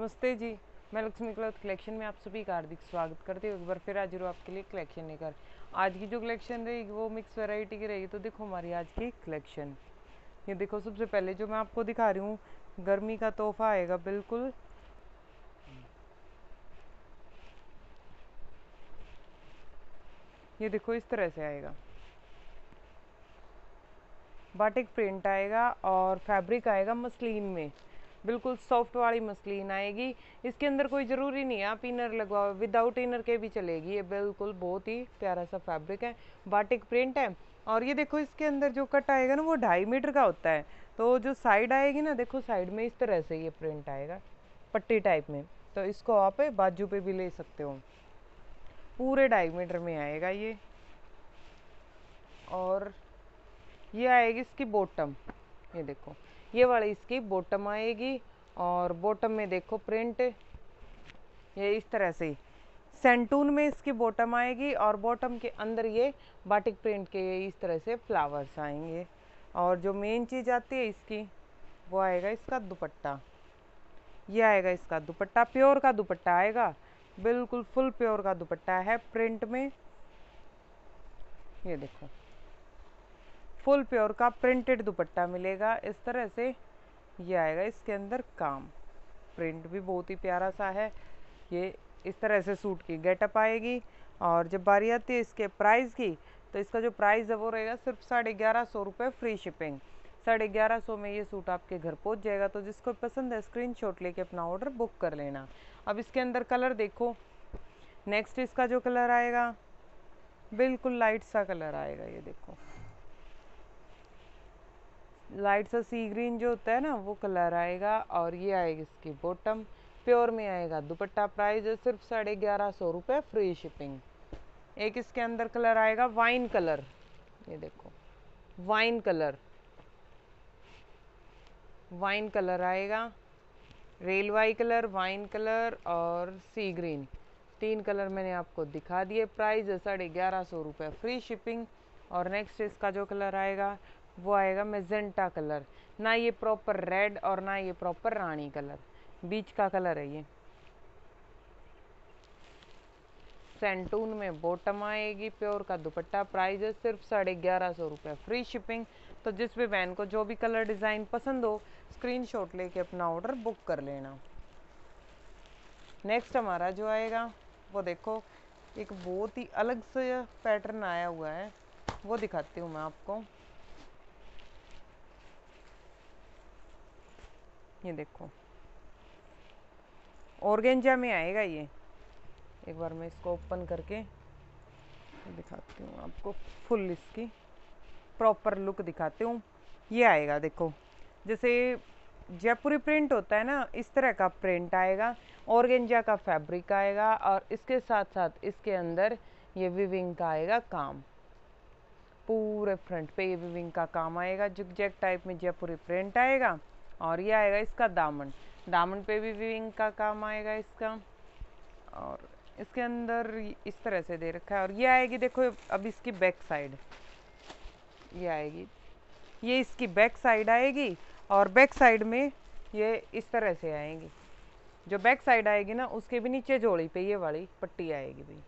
नमस्ते जी। मैं Lakshmi cloth collection में आप सभी का हार्दिक स्वागत करती हूँ। एक बार फिर हाजिर हूँ आपके लिए कलेक्शन लेकर। आज की जो कलेक्शन रहेगी वो मिक्स वैरायटी की रहेगी। तो देखो हमारी आज की कलेक्शन, ये देखो सबसे पहले जो मैं आपको दिखा रही हूँ गर्मी का तोहफा आएगा बिल्कुल। ये देखो इस तरह से आएगा, बाटिक प्रिंट आएगा और फैब्रिक आएगा मसलिन में, बिल्कुल सॉफ्ट वाली मसलिन आएगी। इसके अंदर कोई ज़रूरी नहीं है आप इनर लगवाओ, विदाउट इनर के भी चलेगी। ये बिल्कुल बहुत ही प्यारा सा फैब्रिक है, बाटिक प्रिंट है। और ये देखो इसके अंदर जो कट आएगा ना वो 2.5 मीटर का होता है। तो जो साइड आएगी ना, देखो साइड में इस तरह से ये प्रिंट आएगा पट्टी टाइप में। तो इसको आप बाजू पे भी ले सकते हो। पूरे 2.5 मीटर में आएगा ये। और ये आएगी इसकी बॉटम, ये देखो ये वाली इसकी बॉटम आएगी। और बॉटम में देखो प्रिंट ये इस तरह से सेंटून में इसकी बॉटम आएगी। और बॉटम के अंदर ये बाटिक प्रिंट के ये इस तरह से फ्लावर्स आएंगे। और जो मेन चीज़ आती है इसकी वो आएगा इसका दुपट्टा। ये आएगा इसका दुपट्टा, प्योर का दुपट्टा आएगा, बिल्कुल फुल प्योर का दुपट्टा है प्रिंट में। ये देखो फुल प्योर का प्रिंटेड दुपट्टा मिलेगा इस तरह से। ये आएगा इसके अंदर काम, प्रिंट भी बहुत ही प्यारा सा है। ये इस तरह से सूट की गेटअप आएगी। और जब बारी आती है इसके प्राइस की, तो इसका जो प्राइस है वो रहेगा सिर्फ 1150 रुपये फ्री शिपिंग। 1150 में ये सूट आपके घर पहुंच जाएगा। तो जिसको पसंद है स्क्रीनशॉट लेके अपना ऑर्डर बुक कर लेना। अब इसके अंदर कलर देखो। नेक्स्ट इसका जो कलर आएगा बिल्कुल लाइट सा कलर आएगा। ये देखो लाइट सा सी ग्रीन जो होता है ना वो कलर आएगा। और ये आएगी इसकी बॉटम, प्योर में आएगा दुपट्टा। प्राइस है सिर्फ 1150 रुपये फ्री शिपिंग। एक इसके अंदर कलर आएगा वाइन कलर, ये देखो वाइन कलर, वाइन कलर आएगा, रेलवाई कलर, वाइन कलर और सी ग्रीन। 3 कलर मैंने आपको दिखा दिए। प्राइस है 1150 रुपये फ्री शिपिंग। और नेक्स्ट इसका जो कलर आएगा वो आएगा मेजेंटा कलर। ना ये प्रॉपर रेड और ना ये प्रॉपर रानी कलर, बीच का कलर है ये। सेंटून में बॉटम आएगी, प्योर का दुपट्टा। प्राइस है सिर्फ 1150 रुपये फ्री शिपिंग। तो जिस भी बहन को जो भी कलर डिज़ाइन पसंद हो स्क्रीनशॉट लेके अपना ऑर्डर बुक कर लेना। नेक्स्ट हमारा जो आएगा वो देखो एक बहुत ही अलग से पैटर्न आया हुआ है, वो दिखाती हूँ मैं आपको। ये देखो ऑर्गेंजा में आएगा ये। एक बार मैं इसको ओपन करके दिखाती हूँ आपको, फुल इसकी प्रॉपर लुक दिखाती हूँ। ये आएगा देखो जैसे जयपुरी प्रिंट होता है ना, इस तरह का प्रिंट आएगा। ऑर्गेंजा का फैब्रिक आएगा और इसके साथ साथ इसके अंदर ये विविंग का आएगा काम। पूरे फ्रंट पे ये विविंग का काम आएगा, जिग-जैग टाइप में जयपुरी प्रिंट आएगा। और ये आएगा इसका दामन, दामन पे भी विविंग का काम आएगा इसका। और इसके अंदर इस तरह से दे रखा है। और ये आएगी देखो अब इसकी बैक साइड, ये आएगी, ये इसकी बैक साइड आएगी। और बैक साइड में ये इस तरह से आएगी। जो बैक साइड आएगी ना उसके भी नीचे जोड़ी पे ये वाली पट्टी आएगी भाई,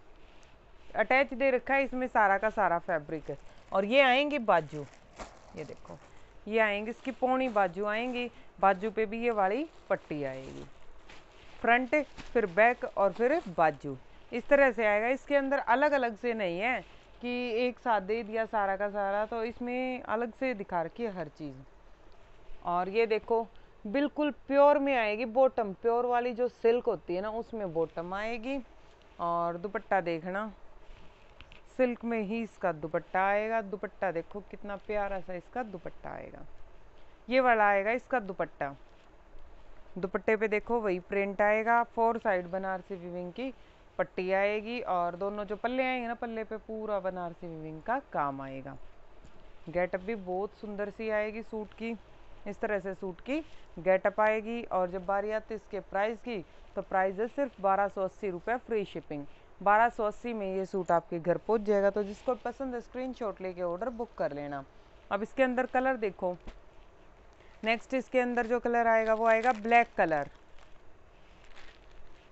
अटैच दे रखा है इसमें सारा का सारा फैब्रिक है। और ये आएंगे बाजू, ये देखो ये आएंगे इसकी पौनी बाजू आएंगी। बाजू पे भी ये वाली पट्टी आएगी, फ्रंट फिर बैक और फिर बाजू, इस तरह से आएगा। इसके अंदर अलग अलग से नहीं है कि एक साथ दे दिया सारा का सारा, तो इसमें अलग से दिखा रखी है हर चीज़। और ये देखो बिल्कुल प्योर में आएगी बॉटम, प्योर वाली जो सिल्क होती है ना उसमें बॉटम आएगी। और दुपट्टा देखना, सिल्क में ही इसका दुपट्टा आएगा। दुपट्टा देखो कितना प्यारा सा इसका दुपट्टा आएगा। ये वाला आएगा इसका दुपट्टा। दुपट्टे पे देखो वही प्रिंट आएगा, 4 साइड बनारसी विविंग की पट्टी आएगी। और दोनों जो पल्ले आएंगे ना, पल्ले पे पूरा बनारसी विविंग का काम आएगा। गेटअप भी बहुत सुंदर सी आएगी सूट की, इस तरह से सूट की गेटअप आएगी। और जब बारी आती है इसके प्राइस की, तो प्राइस है सिर्फ 1280 रुपये फ्री शिपिंग। 1280 में ये सूट आपके घर पहुंच जाएगा। तो जिसको पसंद है स्क्रीनशॉट लेके ऑर्डर बुक कर लेना। अब इसके अंदर कलर देखो। नेक्स्ट इसके अंदर जो कलर आएगा वो आएगा ब्लैक कलर।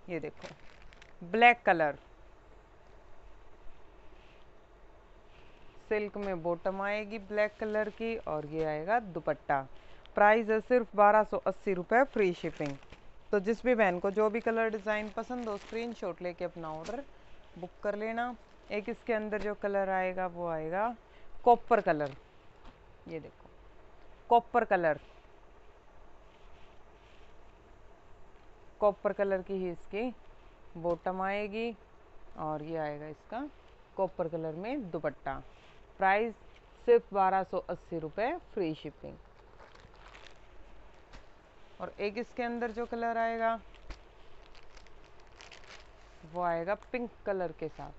ये देखो ब्लैक कलर, सिल्क में बॉटम आएगी ब्लैक कलर की, और ये आएगा दुपट्टा। प्राइस है सिर्फ 1280 रुपये, फ्री शिपिंग। तो जिस भी बहन को जो भी कलर डिज़ाइन पसंद हो स्क्रीनशॉट लेके अपना ऑर्डर बुक कर लेना। एक इसके अंदर जो कलर आएगा वो आएगा कॉपर कलर, ये देखो कॉपर कलर, कॉपर कलर की ही इसकी बॉटम आएगी, और ये आएगा इसका कॉपर कलर में दुपट्टा। प्राइस सिर्फ 1280 रुपये, फ्री शिपिंग। और एक इसके अंदर जो कलर आएगा वो आएगा पिंक कलर के साथ,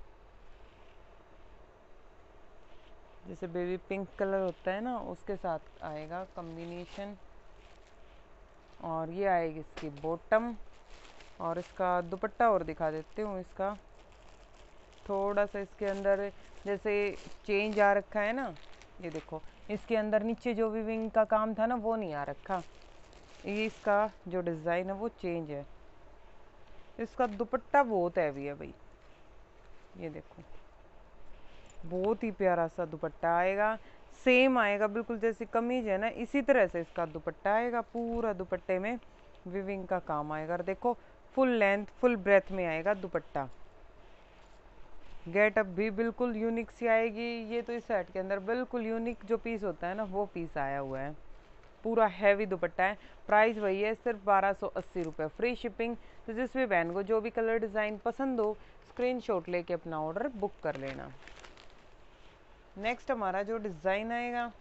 जैसे बेबी पिंक कलर होता है ना उसके साथ आएगा कॉम्बिनेशन। और ये आएगी इसकी बॉटम, और इसका दुपट्टा और दिखा देती हूँ। इसका थोड़ा सा इसके अंदर जैसे चेंज आ रखा है ना, ये देखो इसके अंदर नीचे जो भी विंग का काम था ना वो नहीं आ रखा, ये इसका जो डिज़ाइन है वो चेंज है। इसका दुपट्टा बहुत हैवी है भाई, ये देखो बहुत ही प्यारा सा दुपट्टा आएगा, सेम आएगा बिल्कुल जैसी कमीज है ना इसी तरह से इसका दुपट्टा आएगा। पूरा दुपट्टे में विविंग का काम आएगा, और देखो फुल लेंथ फुल ब्रेथ में आएगा दुपट्टा। गेटअप भी बिल्कुल यूनिक सी आएगी। ये तो इस सेट के अंदर बिल्कुल यूनिक जो पीस होता है ना वो पीस आया हुआ है। पूरा हैवी दुपट्टा है। प्राइस वही है सिर्फ 1280 रुपये, फ्री शिपिंग। तो जिस भी बहन को जो भी कलर डिज़ाइन पसंद हो स्क्रीनशॉट लेके अपना ऑर्डर बुक कर लेना। नेक्स्ट हमारा जो डिज़ाइन आएगा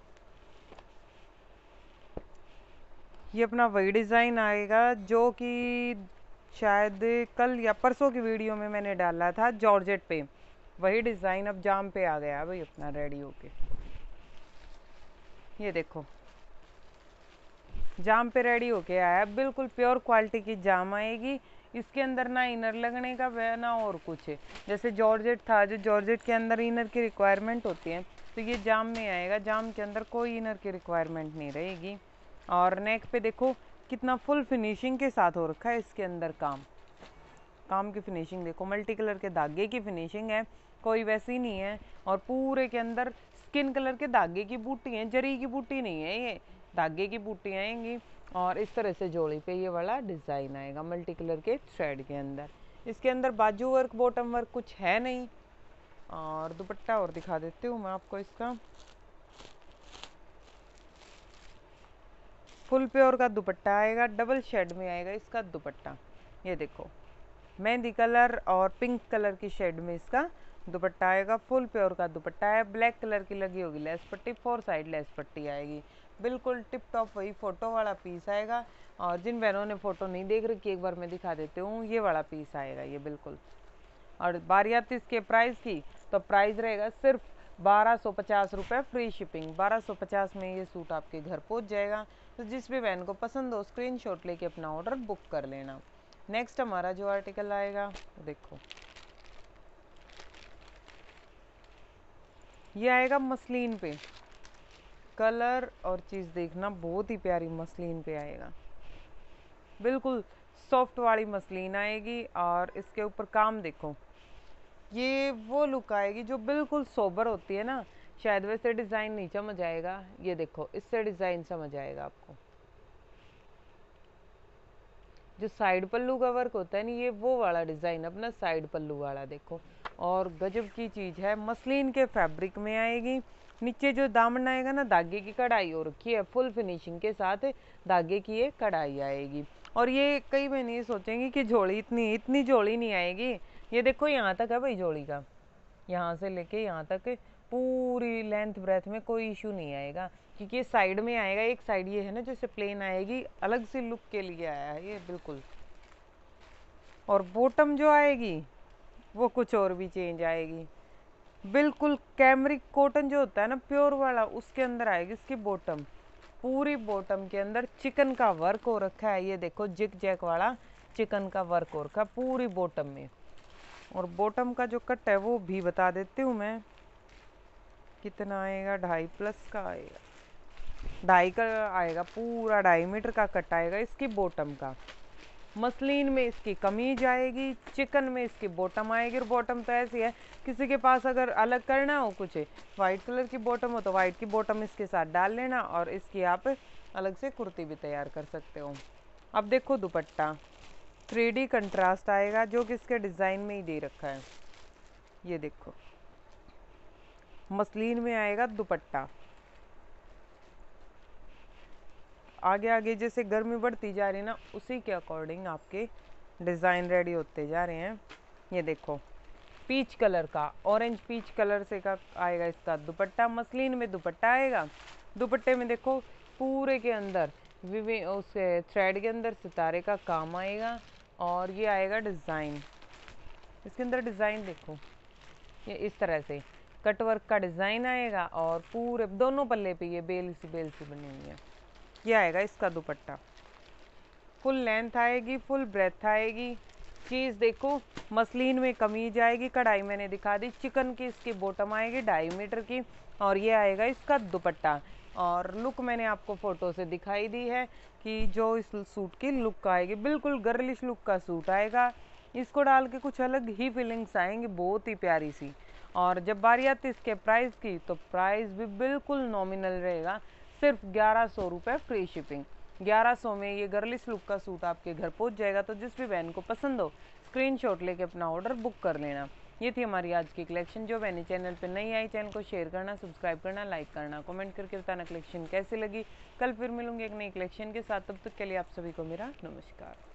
ये अपना वही डिज़ाइन आएगा जो कि शायद कल या परसों की वीडियो में मैंने डाला था जॉर्जेट पे। वही डिज़ाइन अब जाम पे आ गया भाई अपना रेडी होके। ये देखो जाम पे रेडी होके आया, बिल्कुल प्योर क्वालिटी की जाम आएगी। इसके अंदर ना इनर लगने का वह ना और कुछ है। जैसे जॉर्जेट था, जो जॉर्जेट के अंदर इनर की रिक्वायरमेंट होती है तो ये जाम में आएगा। जाम के अंदर कोई इनर की रिक्वायरमेंट नहीं रहेगी। और नेक पे देखो कितना फुल फिनिशिंग के साथ हो रखा है इसके अंदर काम की फिनिशिंग देखो, मल्टी कलर के धागे की फिनिशिंग है, कोई वैसी नहीं है। और पूरे के अंदर स्किन कलर के धागे की बूटी है, जरी की बूटी नहीं है, ये धागे की बूटी आएंगी। और इस तरह से जोड़ी पे ये वाला डिज़ाइन आएगा मल्टी कलर के थ्रेड के अंदर। इसके अंदर बाजू वर्क बॉटम वर्क कुछ है नहीं। और दुपट्टा और दिखा देती हूँ मैं आपको। इसका फुल प्योर का दुपट्टा आएगा, डबल शेड में आएगा इसका दुपट्टा। ये देखो मेहंदी कलर और पिंक कलर की शेड में इसका दुपट्टा आएगा। फुल प्योर का दुपट्टा है, ब्लैक कलर की लगी होगी लेस पट्टी, 4 साइड लेस पट्टी आएगी। बिल्कुल टिप टॉप वही फोटो वाला पीस आएगा। और जिन बहनों ने फोटो नहीं देख रखी एक बार मैं दिखा देती हूँ, ये वाला पीस आएगा ये बिल्कुल। और बारी आती इसके प्राइस की, तो प्राइस रहेगा सिर्फ 1250 रुपये, फ्री शिपिंग। 1250 में ये सूट आपके घर पहुँच जाएगा। तो जिस भी बहन को पसंद हो स्क्रीनशॉट लेके अपना ऑर्डर बुक कर लेना। नेक्स्ट हमारा जो आर्टिकल आएगा देखो ये आएगा मसलिन पे। कलर और चीज़ देखना बहुत ही प्यारी मसलिन पे आएगा, बिल्कुल सॉफ्ट वाली मसलिन आएगी। और इसके ऊपर काम देखो, ये वो लुक आएगी जो बिल्कुल सोबर होती है ना, शायद वैसे डिज़ाइन नहीं समझ आएगा। ये देखो इससे डिज़ाइन समझ आएगा आपको। जो साइड पल्लू का वर्क होता है ना ये वो वाला डिज़ाइन अपना साइड पल्लू वाला देखो। और गजब की चीज़ है, मसलिन के फैब्रिक में आएगी। नीचे जो दामन आएगा ना धागे की कढ़ाई हो रखी है, फुल फिनिशिंग के साथ धागे की ये कढ़ाई आएगी। और ये कई बहनें ये सोचेंगी कि झोली इतनी झोली नहीं आएगी। ये देखो यहाँ तक है भाई झोली का, यहाँ से लेके यहाँ तक पूरी लेंथ ब्रेथ में कोई इशू नहीं आएगा। क्योंकि ये साइड में आएगा, एक साइड ये है ना जैसे प्लेन आएगी, अलग से लुक के लिए आया है ये बिल्कुल। और बॉटम जो आएगी वो कुछ और भी चेंज आएगी, बिल्कुल कैमरिक कॉटन जो होता है ना प्योर वाला उसके अंदर आएगी इसकी बॉटम। पूरी बॉटम के अंदर चिकन का वर्क हो रखा है, ये देखो जिग जैक वाला चिकन का वर्क हो रखा है पूरी बॉटम में। और बॉटम का जो कट है वो भी बता देती हूँ मैं कितना आएगा, 2.5+ का आएगा, 2.5 का आएगा, पूरा 2.5 मीटर का कट आएगा इसकी बॉटम का। मसलिन में इसकी कमीज आएगी, चिकन में इसकी बॉटम आएगी। और बॉटम तो ऐसी है, किसी के पास अगर अलग करना हो कुछ वाइट कलर की बॉटम हो तो वाइट की बॉटम इसके साथ डाल लेना, और इसकी आप अलग से कुर्ती भी तैयार कर सकते हो। अब देखो दुपट्टा 3D कंट्रास्ट आएगा, जो कि इसके डिज़ाइन में ही दे रखा है। ये देखो मसलिन में आएगा दुपट्टा। आगे आगे जैसे गर्मी बढ़ती जा रही है ना, उसी के अकॉर्डिंग आपके डिज़ाइन रेडी होते जा रहे हैं। ये देखो पीच कलर का, ऑरेंज पीच कलर से का आएगा इसका दुपट्टा। मसलिन में दुपट्टा आएगा। दुपट्टे में देखो पूरे के अंदर उस थ्रेड के अंदर सितारे का काम आएगा, और ये आएगा डिज़ाइन। इसके अंदर डिज़ाइन देखो, ये इस तरह से कटवर्क का डिज़ाइन आएगा, और पूरे दोनों पल्ले पे ये बेल सी बनी हुई है। ये आएगा इसका दुपट्टा, फुल लेंथ आएगी, फुल ब्रेथ आएगी। चीज़ देखो, मसलिन में कमीज आएगी, कढ़ाई मैंने दिखा दी, चिकन की इसकी बॉटम आएगी 2.5 मीटर की, और ये आएगा इसका दुपट्टा। और लुक मैंने आपको फ़ोटो से दिखाई दी है कि जो इस सूट की लुक आएगी, बिल्कुल गर्लिश लुक का सूट आएगा। इसको डाल के कुछ अलग ही फीलिंग्स आएंगी, बहुत ही प्यारी सी। और जब बारी आती है इसके प्राइस की, तो प्राइस भी बिल्कुल नॉमिनल रहेगा, सिर्फ 1100 रुपये फ्री शिपिंग। 1100 में ये गर्लिश लुक का सूट आपके घर पहुंच जाएगा। तो जिस भी बहन को पसंद हो स्क्रीनशॉट लेके अपना ऑर्डर बुक कर लेना। ये थी हमारी आज की कलेक्शन। जो बहनी चैनल पे नहीं आई, चैनल को शेयर करना, सब्सक्राइब करना, लाइक करना, कमेंट करके बताना कलेक्शन कैसी लगी। कल फिर मिलूंगी एक नई कलेक्शन के साथ। तब तक के लिए आप सभी को मेरा नमस्कार।